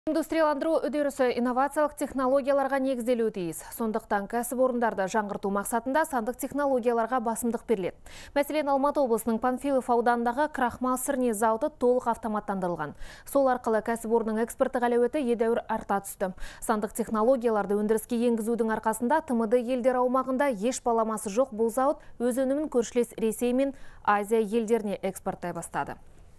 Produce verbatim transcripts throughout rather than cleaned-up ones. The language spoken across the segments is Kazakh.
Индустрияландыру үдерісі инновациялық технологияларға негізделуі тиіс. Сондықтан кәсіпорындарды жаңғырту мақсатында сандық технологияларға басымдық беріледі. Мәселен, Алматы облысының Панфилов ауданындағы крахмал сырне зауыты толық автоматтандырылған. Сол арқылы кәсіпорынның экспорттық әлеуеті едәуір арта түсті. Сандық технологияларды өндіріске енгізудің арқасында тмд елдер аумағында еш баламасы жоқ бұл зауыт өз өнімін көршілес Ресей мен Азия елдеріне экспорттай бастады.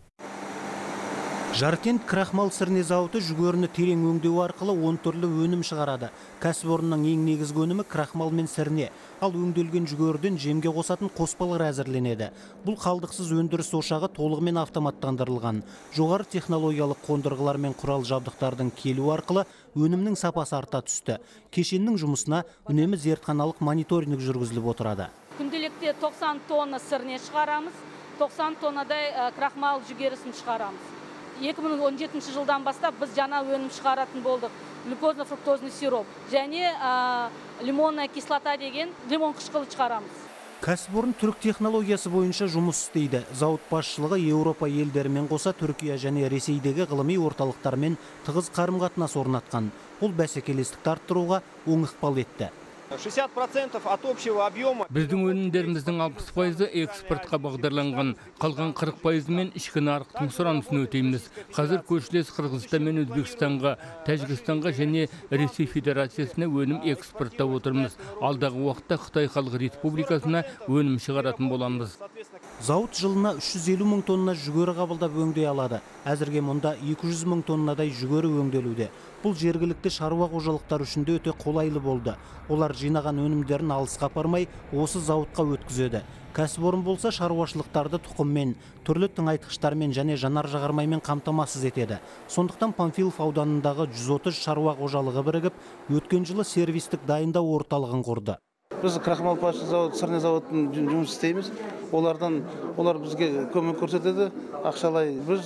Жаркент крахмал сырне зауыты жүгеріні терең өңдеу арқылы он түрлі өнім шығарады. Кәсіпорынның ең негізгі өнімі крахмал мен сырне. Ал өңделген жүгеріден жемге қосатын қоспалар әзірленеді. Бұл қалдықсыз өндіріс ошағы толығымен автоматтандырылған. Жоғары технологиялық қондырғылар мен құрал жабдықтардың келу арқылы өнімнің сапасы арта түсті. Кешеннің жұмысына үнемі зертханалық мониторинг жүргізіліп отырады. Күнделікте тоқсан тонна сырне шығарамыз, тоқсан тоннадай крахмал жүгерісін шығарамыз. екі мың он жетінші жылдан бастап біз жаңа өнім шығаратын болдық. Глюкозно-фруктозный сироп және лимонная кислота деген лимон қышқылы шығарамыз. Кәсіпорын түрік технологиясы бойынша жұмыс істейді. Зауыт басшылығы Еуропа елдерімен қоса Түркия және Ресейдегі ғылыми орталықтармен тығыз қарым-қатынас орнатқан. Ол бәсекелестікті арттыруға оң ықпал етті. шестьдесят процентов от общего объема. Біздің өнімдеріміздің алпыс пайызы экспортқа бағдарланған, қалған қырық пайызымен ішкі нарықтың сұранысын өтейміз. Қазір көршілес Қырғызстан мен Өзбекстанға, Тәжікстанға және Ресей Федерациясына өнім экспорттап отырмыз. Алдағы уақытта Қытай Халық Республикасына өнім шығаратын боламыз. Зауыт жылына үш жүз елу мың тонна жүгері қабылдап өңдей алады. Әзірге мұнда екі жүз мың тоннадай жүгері өңделуде. Бұл жергілікті шаруа қожалықтар үшін де өте қолайлы болды. Олар жинаған өнімдерін алысқа апармай осы зауытқа өткізеді. Кәсіпорын болса шаруашылықтарды тұқыммен, түрлі тыңайтқыштармен және жанар жағармаймен қамтамасыз етеді. Сондықтан Панфилов ауданындағы жүз отыз шаруа қожалығы бірігіп, өткен жылы сервистік дайындау орталығын құрды. Біз крахмал зауыты, сырне зауытын жұмыс істейміз. Олардан, олар бізге көмек көрсетеді, ақшалай. Біз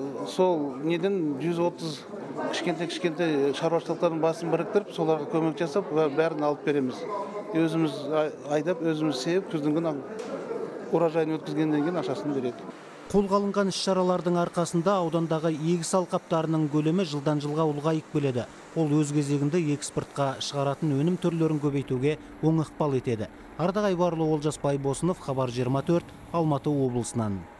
сол неден жүз отыз кішкентай-кішкентай шаруашылықтардың басын біріктіріп, соларға көмек жасап, бәрін алып береміз. Өзіміз айдап, өзіміз сеіп, күздің күні урожайын өткізгеннен кейін ақшасын береді. Қолға алынған іс-шаралардың арқасында аудандағы егіс алқаптарының көлемі жылдан жылға ұлғайып келеді. Ол өз кезегінде экспортқа шығаратын өнім түрлерін көбейтуге оң ықпал етеді. Ардақ Айбарлы, Олжас Байбосынов, Хабар жиырма төрт, Алматы облысынан.